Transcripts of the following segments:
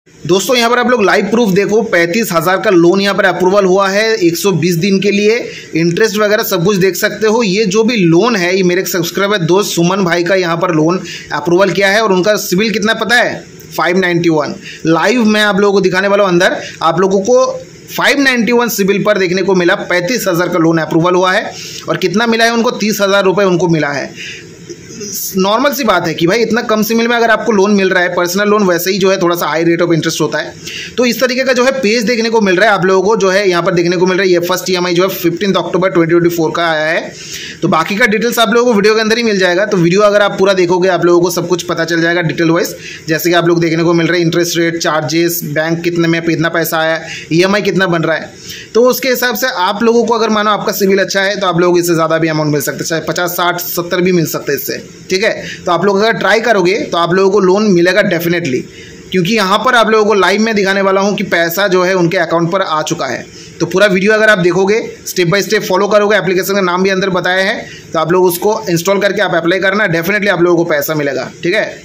दोस्तों यहाँ पर आप लोग लाइव प्रूफ देखो, 35,000 का लोन यहाँ पर अप्रूवल हुआ है 120 दिन के लिए। इंटरेस्ट वगैरह सब कुछ देख सकते हो। ये जो भी लोन है ये मेरे सब्सक्राइबर दोस्त सुमन भाई का यहाँ पर लोन अप्रूवल किया है और उनका सिविल कितना पता है 591। लाइव मैं आप लोगों को दिखाने वाला हूँ। अंदर आप लोगों को 591 सिविल पर देखने को मिला। 35,000 का लोन अप्रूवल हुआ है और कितना मिला है उनको 30,000 रुपये उनको मिला है। नॉर्मल सी बात है कि भाई इतना कम सिविल में अगर आपको लोन मिल रहा है, पर्सनल लोन वैसे ही जो है थोड़ा सा हाई रेट ऑफ इंटरेस्ट होता है, तो इस तरीके का जो है पेज देखने को मिल रहा है आप लोगों को। जो है यहाँ पर देखने को मिल रहा है ये फर्स्ट EMI जो है 15 अक्टूबर 2024 का आया है। तो बाकी का डिटेल्स आप लोगों को वीडियो के अंदर ही मिल जाएगा। तो वीडियो अगर आप पूरा देखोगे आप लोगों को सब कुछ पता चल जाएगा डिटेल वाइज। जैसे कि आप लोग देखने को मिल रहे हैं इंटरेस्ट रेट, चार्जेस, बैंक कितने में कितना पैसा आया, EMI कितना बन रहा है। तो उसके हिसाब से आप लोगों को अगर मानो आपका सिविल अच्छा है तो आप लोगों को इससे ज़्यादा भी अमाउंट मिल सकता है, चाहे 50, 60, 70 भी मिल सकते हैं इससे। ठीक है, तो आप लोग अगर ट्राई करोगे तो आप लोगों को लोन मिलेगा डेफिनेटली, क्योंकि यहाँ पर आप लोगों को लाइव में दिखाने वाला हूँ कि पैसा जो है उनके अकाउंट पर आ चुका है। तो पूरा वीडियो अगर आप देखोगे, स्टेप बाय स्टेप फॉलो करोगे, एप्लीकेशन का नाम भी अंदर बताया है, तो आप लोग उसको इंस्टॉल करके आप अप्लाई करना, डेफिनेटली आप लोगों को पैसा मिलेगा। ठीक है,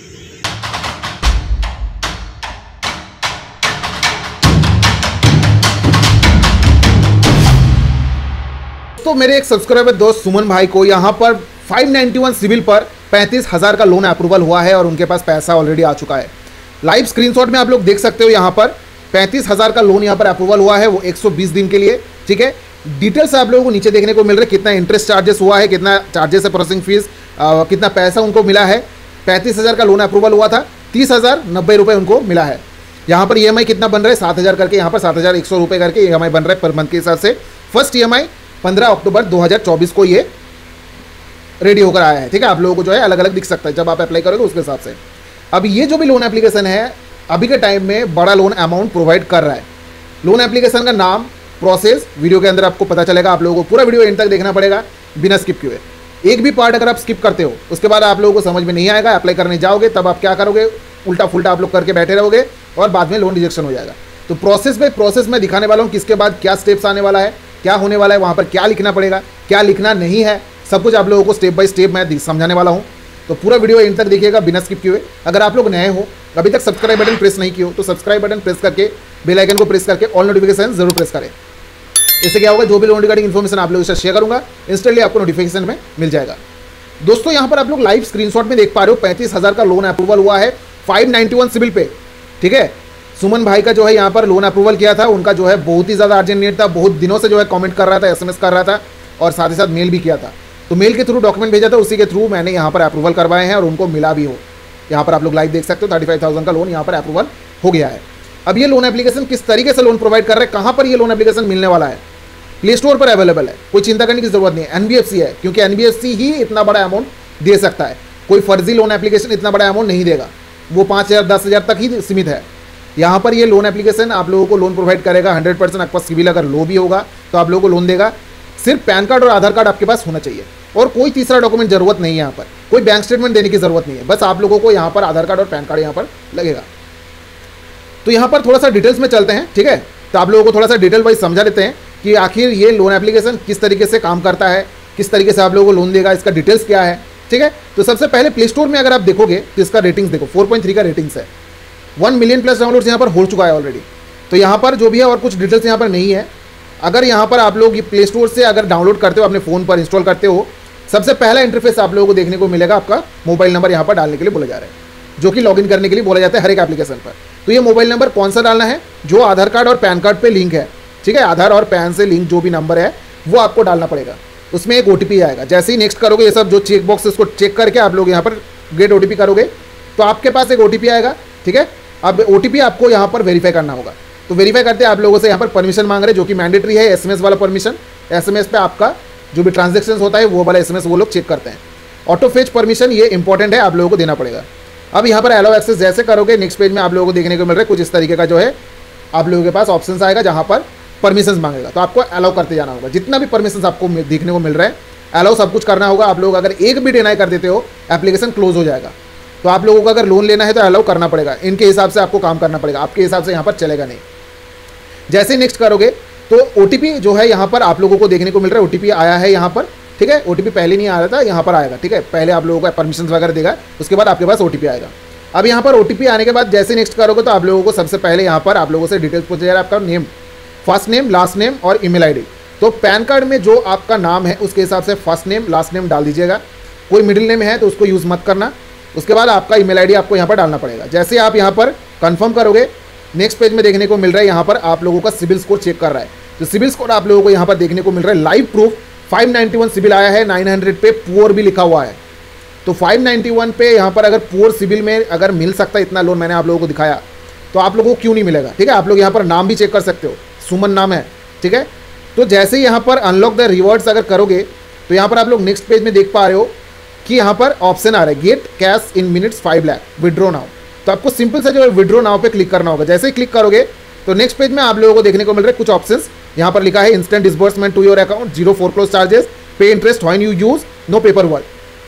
तो मेरे एक सब्सक्राइबर दोस्त सुमन भाई को यहाँ पर 591 सिविल पर 35,000 का लोन अप्रूवल हुआ है और उनके पास पैसा ऑलरेडी आ चुका है। लाइव स्क्रीनशॉट में आप लोग देख सकते हो यहाँ पर 35,000 का लोन यहाँ पर अप्रूवल हुआ है, वो 120 दिन के लिए। ठीक है, डिटेल्स आप लोगों को नीचे देखने को मिल रहा है, कितना इंटरेस्ट चार्जेस हुआ है, कितना चार्जेस है, प्रोसेसिंग फीस, कितना पैसा उनको मिला है। 35,000 का लोन अप्रूवल हुआ था, 30,090 रुपये उनको मिला है। यहाँ पर EMI कितना बन रहा है 7,000 करके, यहाँ पर 7,100 रुपये करके EMI बन रहा है पर मंथ के हिसाब से। फर्स्ट EMI 15 अक्टूबर 2024 को ये रेडी होकर आया है। ठीक है, आप लोगों को जो है अलग अलग दिख सकता है जब आप अप्लाई करोगे उसके हिसाब से। अब ये जो भी लोन एप्लीकेशन है अभी के टाइम में बड़ा लोन अमाउंट प्रोवाइड कर रहा है। लोन एप्लीकेशन का नाम, प्रोसेस वीडियो के अंदर आपको पता चलेगा। आप लोगों को पूरा वीडियो एंड तक देखना पड़ेगा बिना स्किप किए। एक भी पार्ट अगर आप स्किप करते हो उसके बाद आप लोगों को समझ में नहीं आएगा, अप्लाई करने जाओगे तब आप क्या करोगे, उल्टा फुल्टा आप लोग करके बैठे रहोगे और बाद में लोन रिजेक्शन हो जाएगा। तो प्रोसेस में दिखाने वाला हूँ किसके बाद क्या स्टेप्स आने वाला है, क्या होने वाला है, वहाँ पर क्या लिखना पड़ेगा, क्या लिखना नहीं है, सब कुछ आप लोगों को स्टेप बाय स्टेप मैं समझाने वाला हूँ। तो पूरा वीडियो एंड तक देखिएगा बिना स्किप किए। अगर आप लोग नए हो, अभी तक सब्सक्राइब बटन प्रेस नहीं किए हो तो सब्सक्राइब बटन प्रेस करके बेल आइकन को प्रेस करके ऑल नोटिफिकेशन जरूर प्रेस करें। इससे क्या होगा, जो भी लोन रिगार्डिंग इन्फॉर्मेशन आप लोगों से शेयर करूँगा इंस्टेंटली आपको नोटिफिकेशन में मिल जाएगा। दोस्तों यहाँ पर आप लोग लाइव स्क्रीनशॉट में देख पा रहे हो 35,000 का लोन अप्रूवल हुआ है 591 सिविल पे। ठीक है, सुमन भाई का जो है यहाँ पर लोन अप्रूवल किया था, उनका जो है बहुत ही ज़्यादा अर्जेंट नीड था, बहुत दिनों से जो है कमेंट कर रहा था, SMS कर रहा था और साथ ही साथ मेल भी किया था। तो मेल के थ्रू डॉक्यूमेंट भेजा था, उसी के थ्रू मैंने यहाँ पर अप्रूवल करवाए हैं और उनको मिला भी हो। यहाँ पर आप लोग लाइव देख सकते हो 35,000 का लोन यहाँ पर अप्रूवल हो गया है। अब ये लोन एप्लीकेशन किस तरीके से लोन प्रोवाइड कर रहे हैं, कहाँ पर ये लोन एप्लीकेशन मिलने वाला है, प्ले स्टोर पर अवेलेबल है, कोई चिंता करने की जरूरत नहीं है। NBFC है, क्योंकि NBFC ही इतना बड़ा अमाउंट दे सकता है, कोई फर्जी लोन एप्लीकेशन इतना बड़ा अमाउंट नहीं देगा, वो 5,000 10,000 तक ही सीमित है। यहाँ पर ये लोन एप्लीकेशन आप लोगों को लोन प्रोवाइड करेगा 100%। आपका सिविल अगर लो भी होगा तो आप लोगों को लोन देगा। सिर्फ पैन कार्ड और आधार कार्ड आपके पास होना चाहिए और कोई तीसरा डॉक्यूमेंट जरूरत नहीं है। यहाँ पर कोई बैंक स्टेटमेंट देने की जरूरत नहीं है, बस आप लोगों को यहाँ पर आधार कार्ड और पैन कार्ड यहाँ पर लगेगा। तो यहाँ पर थोड़ा सा डिटेल्स में चलते हैं। ठीक है, तो आप लोगों को थोड़ा सा डिटेल वाइज समझा देते हैं कि आखिर ये लोन एप्लीकेशन किस तरीके से काम करता है, किस तरीके से आप लोगों को लोन देगा, इसका डिटेल्स क्या है। ठीक है, तो सबसे पहले प्ले स्टोर में अगर आप देखोगे तो इसका रेटिंग्स देखो 4.3 का रेटिंग्स है, 1 मिलियन प्लस डाउनलोड्स यहाँ पर हो चुका है ऑलरेडी। तो यहाँ पर जो भी है और कुछ डिटेल्स यहाँ पर नहीं है। अगर यहाँ पर आप लोग ये प्ले स्टोर से अगर डाउनलोड करते हो, अपने फ़ोन पर इंस्टॉल करते हो, सबसे पहला इंटरफेस आप लोगों को देखने को मिलेगा, आपका मोबाइल नंबर यहाँ पर डालने के लिए बोला जा रहा है, जो कि लॉगिन करने के लिए बोला जाता है हर एक एप्लीकेशन पर। तो ये मोबाइल नंबर कौन सा डालना है, जो आधार कार्ड और पैन कार्ड पर लिंक है। ठीक है, आधार और पैन से लिंक जो भी नंबर है वो आपको डालना पड़ेगा। उसमें एक OTP आएगा। जैसे ही नेक्स्ट करोगे, ये सब जो चेक बॉक्स इसको चेक करके आप लोग यहाँ पर गेट OTP करोगे तो आपके पास एक OTP आएगा। ठीक है, अब OTP आपको यहाँ पर वेरीफाई करना होगा। तो वेरीफाई करते हैं आप लोगों से यहाँ पर परमिशन मांग रहे हैं, जो कि मैंडेटरी है, SMS वाला परमिशन। SMS पे आपका जो भी ट्रांजेक्शन होता है वो वाला SMS वो लोग चेक करते हैं। ऑटो फेच परमिशन ये इंपॉर्टेंट है, आप लोगों को देना पड़ेगा। अब यहाँ पर अलाउ एक्सेस जैसे करोगे, नेक्स्ट पेज में आप लोगों को देखने को मिल रहा है कुछ इस तरीके का जो है आप लोगों के पास ऑप्शन आएगा, जहाँ पर परमिशन मांगेगा। तो आपको अलाउ करते जाना होगा। जितना भी परमिशन आपको देखने को मिल रहा है अलाउ सब कुछ करना होगा। आप लोग अगर एक भी डिनाई कर देते हो एप्लीकेशन क्लोज हो जाएगा। तो आप लोगों को अगर लोन लेना है तो अलाउ करना पड़ेगा, इनके हिसाब से आपको काम करना पड़ेगा, आपके हिसाब से यहाँ पर चलेगा नहीं। जैसे नेक्स्ट करोगे तो OTP जो है यहाँ पर आप लोगों को देखने को मिल रहा है, OTP आया है यहाँ पर। ठीक है, OTP पहले नहीं आ रहा था, यहाँ पर आएगा। ठीक है, पहले आप लोगों को परमिशन वगैरह देगा, उसके बाद आपके पास OTP आएगा। अब यहाँ पर OTP आने के बाद जैसे नेक्स्ट करोगे तो आप लोगों को सबसे पहले यहाँ पर आप लोगों से डिटेल्स पूछा जा रहा है, आपका name, first name, last name और ईमेल आईडी। तो पैन कार्ड में जो आपका नाम है उसके हिसाब से फर्स्ट नेम लास्ट नेम डाल दीजिएगा। कोई मिडिल नेम है तो उसको यूज़ मत करना। उसके बाद आपका ईमेल आईडी आपको यहाँ पर डालना पड़ेगा। जैसे आप यहाँ पर कंफर्म करोगे, नेक्स्ट पेज में देखने को मिल रहा है यहाँ पर आप लोगों का सिविल स्कोर चेक कर रहा है। तो सिविल स्कोर आप लोगों को यहाँ पर देखने को मिल रहा है, लाइव प्रूफ 591 सिविल आया है, 900 पे पुअर भी लिखा हुआ है। तो 591 पे यहाँ पर अगर पुअर सिविल में अगर मिल सकता है इतना लोन, मैंने आप लोगों को दिखाया, तो आप लोगों को क्यों नहीं मिलेगा। ठीक है, आप लोग यहाँ पर नाम भी चेक कर सकते हो, सुमन नाम है। ठीक है, तो जैसे ही यहाँ पर अनलॉक द रिवॉर्ड्स अगर करोगे तो यहाँ पर आप लोग नेक्स्ट पेज में देख पा रहे हो कि यहाँ पर ऑप्शन आ रहा है get cash in minutes 5 lakh withdraw now. तो आपको सिंपल से जो है विड्रॉ नाउ पे क्लिक करना होगा। जैसे ही क्लिक करोगे तो नेक्स्ट पेज में आप लोगों को देखने को मिल रहा है कुछ ऑप्शंस। यहाँ पर लिखा है instant disbursement to your account, 0 foreclose charges, pay interest when you use, no paper work.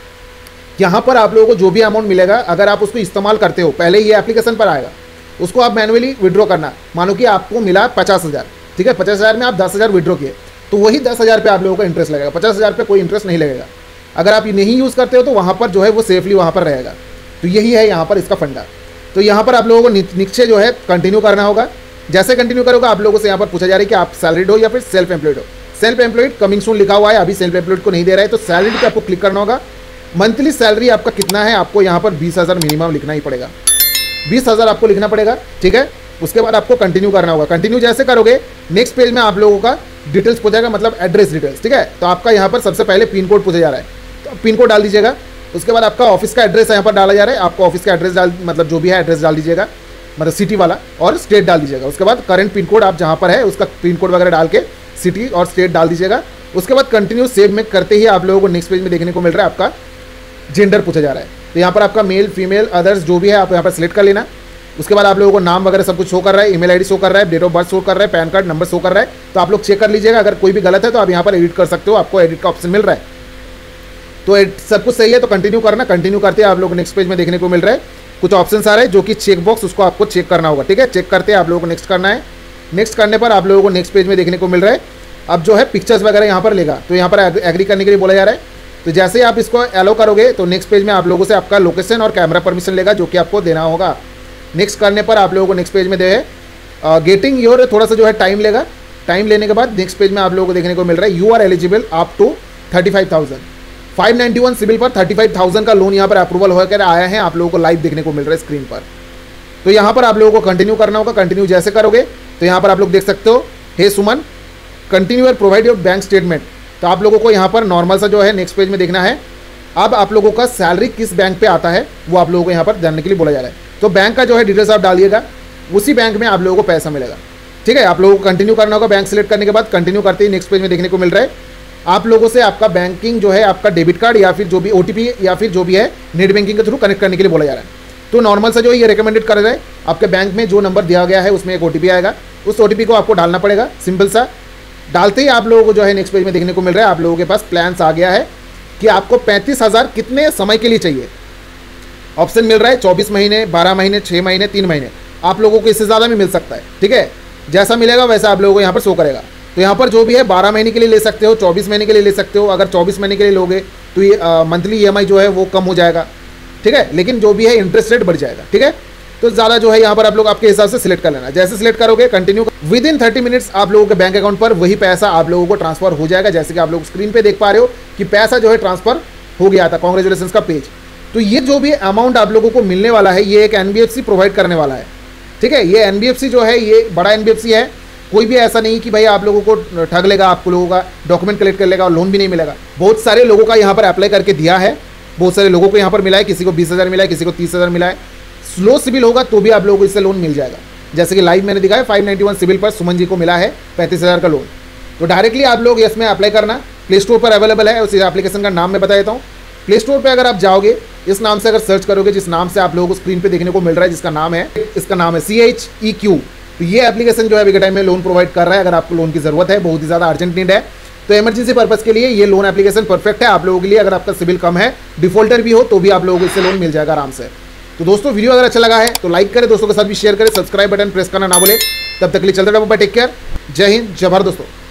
यहाँ पर आप लोगों को जो भी अमाउंट मिलेगा अगर आप उसको इस्तेमाल करते हो, पहले ये एप्लीकेशन पर आएगा, उसको आप मैनुअली विड्रॉ करना। मानो कि आपको मिला 50,000, ठीक है, 50,000 में आप 10,000 विड्रॉ किए तो वही 10,000 पे आप लोगों का इंटरेस्ट लगेगा, 50,000 पे कोई इंटरेस्ट नहीं लगेगा। अगर आप ये नहीं यूज़ करते हो तो वहाँ पर जो है वो सेफली वहाँ पर रहेगा। तो यही है यहाँ पर इसका फंडा। तो यहाँ पर आप लोगों को नीचे जो है कंटिन्यू करना होगा। जैसे कंटिन्यू करोगे आप लोगों से यहाँ पर पूछा जा रहा है कि आप सैलरीड हो या फिर सेल्फ एम्प्लॉयड हो। सेल्फ एम्प्लॉयड कमिंग सून लिखा हुआ है, अभी सेल्फ एम्प्लॉयड को नहीं दे रहा है, तो सैलरीड पे आपको क्लिक करना होगा। मंथली सैलरी आपका कितना है, आपको यहाँ पर 20,000 मिनिमम लिखना ही पड़ेगा, 20,000 आपको लिखना पड़ेगा। ठीक है, उसके बाद आपको कंटिन्यू करना होगा। कंटिन्यू जैसे करोगे नेक्स्ट पेज में आप लोगों का डिटेल्स पूछेगा, मतलब एड्रेस डिटेल्स। ठीक है, तो आपका यहाँ पर सबसे पहले पिन कोड पूछा जा रहा है, तो पिन कोड डाल दीजिएगा। उसके बाद आपका ऑफिस का एड्रेस यहाँ पर डाला जा रहा है, आपको ऑफिस का एड्रेस डाल, मतलब जो भी है एड्रेस डाल दीजिएगा, मतलब सिटी वाला, और स्टेट डाल दीजिएगा। उसके बाद करंट पिन कोड आप जहाँ पर है उसका पिन कोड वगैरह डाल के सिटी और स्टेट डाल दीजिएगा। उसके बाद कंटिन्यू सेव में करते ही आप लोगों को नेक्स्ट पेज में देखने को मिल रहा है आपका जेंडर पूछा जा रहा है। तो यहाँ पर आपका मेल फीमेल अदर्स जो भी है आप यहाँ पर सिलेक्ट कर लेना। उसके बाद आप लोगों को नाम वगैरह सब कुछ शो कर रहा है, ईमेल आईडी शो कर रहा है, डेट ऑफ बर्थ शो कर रहा है, पैन कार्ड नंबर शो कर रहा है। तो आप लोग चेक कर लीजिएगा, अगर कोई भी गलत है तो आप यहाँ पर एडिट कर सकते हो, आपको एडिट का ऑप्शन मिल रहा है। तो सब कुछ सही है तो कंटिन्यू करना। कंटिन्यू करते आप लोग नेक्स्ट पेज में देखने को मिल रहा है कुछ ऑप्शन आ रहे हैं जो कि चेक बॉक्स, उसको आपको चेक करना होगा। ठीक है, चेक करते आप लोगों को नेक्स्ट करना है। नेक्स्ट करने पर आप लोगों को नेक्स्ट पेज में देखने को मिल रहा है अब जो है पिक्चर्स वगैरह यहाँ पर लेगा, तो यहाँ पर एग्री करने के लिए बोला जा रहा है। तो जैसे ही आप इसको एलो करोगे तो नेक्स्ट पेज में आप लोगों से आपका लोकेशन और कैमरा परमिशन लेगा, जो कि आपको देना होगा। नेक्स्ट करने पर आप लोगों को नेक्स्ट पेज में दे गेटिंग योर, थोड़ा सा जो है टाइम लेगा। टाइम लेने के बाद नेक्स्ट पेज में आप लोगों को देखने को मिल रहा है you are eligible up to 35,000, 591 CIBIL पर 35,000 का लोन यहाँ पर अप्रूवल होकर आया है, आप लोगों को लाइव देखने को मिल रहा है स्क्रीन पर। तो यहाँ पर आप लोगों को कंटिन्यू करना होगा। कंटिन्यू जैसे करोगे तो यहाँ पर आप लोग देख सकते हो हे सुमन कंटिन्यू और प्रोवाइड योर बैंक स्टेटमेंट। तो आप लोगों को यहाँ पर नॉर्मल सा जो है नेक्स्ट पेज में देखना है। अब आप लोगों का सैलरी किस बैंक पे आता है वो आप लोगों को यहाँ पर जानने के लिए बोला जा रहा है। तो बैंक का जो है डिटेल्स आप डालिएगा, उसी बैंक में आप लोगों को पैसा मिलेगा। ठीक है, आप लोगों को कंटिन्यू करना होगा। बैंक सेलेक्ट करने के बाद कंटिन्यू करते ही नेक्स्ट पेज में देखने को मिल रहा है आप लोगों से आपका बैंकिंग जो है आपका डेबिट कार्ड या फिर जो भी OTP या फिर जो भी है नेट बैंकिंग के थ्रू कनेक्ट करने के लिए बोला जा रहा है। तो नॉर्मल सा जो ये रिकमेंडेड कर रहा है, आपके बैंक में जो नंबर दिया गया है उसमें एक OTP आएगा, उस OTP को आपको डालना पड़ेगा। सिंपल सा डालते ही आप लोगों को जो है नेक्स्ट पेज में देखने को मिल रहा है आप लोगों के पास प्लान्स आ गया है कि आपको 35,000 कितने समय के लिए चाहिए। ऑप्शन मिल रहा है 24 महीने, 12 महीने, 6 महीने, 3 महीने। आप लोगों को इससे ज़्यादा भी मिल सकता है। ठीक है, जैसा मिलेगा वैसा आप लोगों को यहाँ पर शो करेगा। तो यहाँ पर जो भी है 12 महीने के लिए ले सकते हो, 24 महीने के लिए ले सकते हो। अगर 24 महीने के लिए लोगे तो ये मंथली EMI जो है वो कम हो जाएगा। ठीक है, लेकिन जो भी है इंटरेस्ट रेट बढ़ जाएगा। ठीक है, तो ज़्यादा जो है यहाँ पर आप लोग आपके हिसाब से सिलेक्ट कर लेना। जैसे सिलेक्ट करोगे कंटिन्यू, विद इन 30 मिनट्स आप लोगों के बैंक अकाउंट पर वही पैसा आप लोगों को ट्रांसफर हो जाएगा। जैसे कि आप लोग स्क्रीन पे देख पा रहे हो कि पैसा जो है ट्रांसफर हो गया था, कांग्रेचुलेशंस का पेज। तो ये जो भी अमाउंट आप लोगों को मिलने वाला है ये एक NBFC प्रोवाइड करने वाला है। ठीक है, ये NBFC जो है ये बड़ा NBFC है, कोई भी ऐसा नहीं कि भाई आप लोगों को ठग लेगा, आप लोगों का डॉक्यूमेंट कलेक्ट कर लेगा और लोन भी नहीं मिलेगा। बहुत सारे लोगों का यहाँ पर अप्लाई करके दिया है, बहुत सारे लोगों को यहाँ पर मिला है, किसी को 20,000 मिला है, किसी को 30,000 मिला है। स्लो सिविल होगा तो भी आप लोगों को इससे लोन मिल जाएगा। जैसे कि लाइव मैंने दिखाया 591 सिविल पर सुमन जी को मिला है 35,000 का लोन। तो डायरेक्टली आप लोग इसमें अप्लाई करना, प्ले स्टोर पर अवेलेबल है। उस एप्लीकेशन का नाम मैं बता देता हूँ। प्ले स्टोर पर अगर आप जाओगे, इस नाम से अगर सर्च करोगे, जिस नाम से आप लोगों को स्क्रीन पे देखने को मिल रहा है, जिसका नाम है, इसका नाम है CHEQ। तो ये एप्लीकेशन जो है अभी के टाइम में लोन प्रोवाइड कर रहा है। अगर आपको लोन की जरूरत है, बहुत ही ज़्यादा अर्जेंट नीड है, तो इमरजेंसी पर्पस के लिए ये लोन एप्लीकेशन परफेक्ट है आप लोगों के लिए। अगर आपका सिविल कम है, डिफॉल्टर भी हो, तो भी आप लोगों को इससे लोन मिल जाएगा आराम से। तो दोस्तों वीडियो अगर अच्छा लगा है तो लाइक करें, दोस्तों के साथ भी शेयर करें, सब्सक्राइब बटन प्रेस करना ना भूलें। तब तक के लिए चलते रहो, बाय, टेक केयर, जय हिंद, जय भारत दोस्तों।